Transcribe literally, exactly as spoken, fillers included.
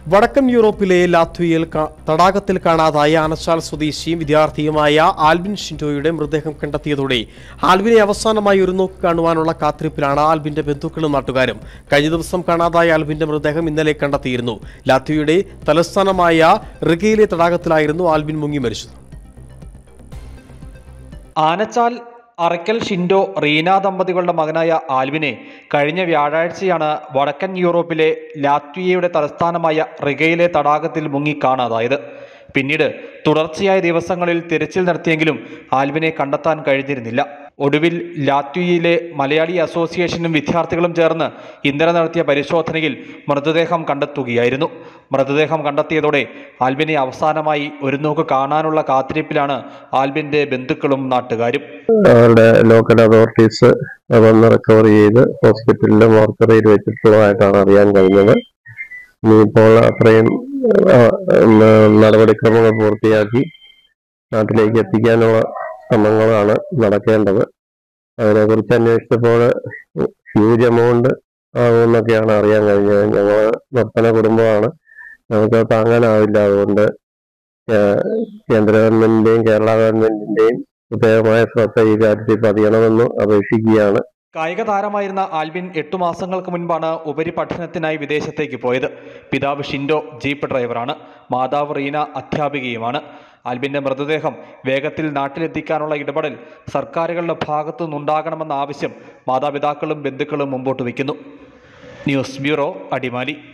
വടക്കൻ യൂറോപ്പിലെ ലാത്വിയയിൽ തടാകത്തിൽ കാണാതായ ആനച്ചാൽ സ്വദേശിയും വിദ്യാർത്ഥിയുമായ ആൽബിൻ ഷിൻഡോയുടെ മൃതദേഹം കണ്ടെത്തിയതോടെ ആൽബിനെ അവസാനമായി ഒരു നോക്ക് കാണുവാനുള്ള കാത്തിരിപ്പിലാണ് ആൽബിന്റെ ബന്ധുക്കളും നാട്ടുകാരും. കഴിഞ്ഞ ദിവസം കാണാതായ ആൽബിന്റെ മൃതദേഹം ഇന്നലെ കണ്ടെത്തിയിരുന്നു. ലാത്വിയയുടെ തലസ്ഥാനമായ റിഗയിലെ തടാകത്തിലായിരുന്നു ആൽബിൻ മുങ്ങി മരിച്ചത്. ആനച്ചാൽ അറയ്ക്കൽ ഷിൻഡോ റീന ദമ്പതികളുടെ മകനായ ആൽബിനെ കഴിഞ്ഞ വ്യാഴാഴ്ചയാണ് വടക്കൻ യൂറോപ്പിലെ ലാത്വിയയുടെ തലസ്ഥാനമായ റിഗയിലെ തടാകത്തിൽ മുങ്ങി കാണാതായത്. പിന്നീട് തുടർച്ചയായ ദിവസങ്ങളിൽ തിരച്ചിൽ നടത്തിയെങ്കിലും ആൽബിനെ കണ്ടെത്താൻ കഴിഞ്ഞിരുന്നില്ല. ഒടുവിൽ ലാത്വിയയിലെ മലയാളി അസോസിയേഷനും വിദ്യാർത്ഥികളും ചേർന്ന് ഇന്നലെ നടത്തിയ പരിശോധനയിൽ മൃതദേഹം കണ്ടെത്തുകയായിരുന്നു. മൃതദേഹം കണ്ടെത്തിയതോടെ ആൽബിനെ അവസാനമായി ഒരു നോക്ക് കാണാനുള്ള കാത്തിരിപ്പിലാണ് ആൽബിന്റെ ബന്ധുക്കളും നാട്ടുകാരും. അവരുടെ ലോക്കൽ അതോറിറ്റീസ് വന്ന് റിക്കവർ ചെയ്ത് ഹോസ്പിറ്റലിലെ മോർച്ചറിയിൽ വെച്ചിട്ടുള്ളതായിട്ടാണ് അറിയാൻ കഴിഞ്ഞത്. ഇനിയിപ്പോൾ അത്രയും നടപടിക്രമങ്ങൾ പൂർത്തിയാക്കി നാട്ടിലേക്ക് എത്തിക്കാനുള്ള ശ്രമങ്ങളാണ് നടക്കേണ്ടത്. അതിനെക്കുറിച്ച് അന്വേഷിച്ചപ്പോൾ ഹ്യൂജ് എമൗണ്ട് ആകുമെന്നൊക്കെയാണ് അറിയാൻ കഴിഞ്ഞത്. ഞങ്ങൾ നിർത്തന കുടുംബമാണ്, നമുക്ക് താങ്ങാനാവില്ല. അതുകൊണ്ട് കേന്ദ്ര ഗവൺമെന്റിന്റെയും കേരള ഗവൺമെന്റിന്റെയും പ്രത്യേകമായ ശ്രദ്ധ ഈ കാര്യത്തിൽ പതിയണമെന്ന് അപേക്ഷിക്കുകയാണ്. കായിക താരമായിരുന്ന ആൽബിൻ എട്ടു മാസങ്ങൾക്ക് മുൻപാണ് ഉപരിപഠനത്തിനായി വിദേശത്തേക്ക് പോയത്. പിതാവ് ഷിൻഡോ ജീപ്പ് ഡ്രൈവറാണ്, മാതാവ് റീന അധ്യാപികയുമാണ്. ആൽബിന്റെ മൃതദേഹം വേഗത്തിൽ നാട്ടിലെത്തിക്കാനുള്ള ഇടപെടൽ സർക്കാരുകളുടെ ഭാഗത്തു നിന്നുണ്ടാകണമെന്ന ആവശ്യം മാതാപിതാക്കളും ബന്ധുക്കളും മുമ്പോട്ട് വയ്ക്കുന്നു. News bureau, Adimali.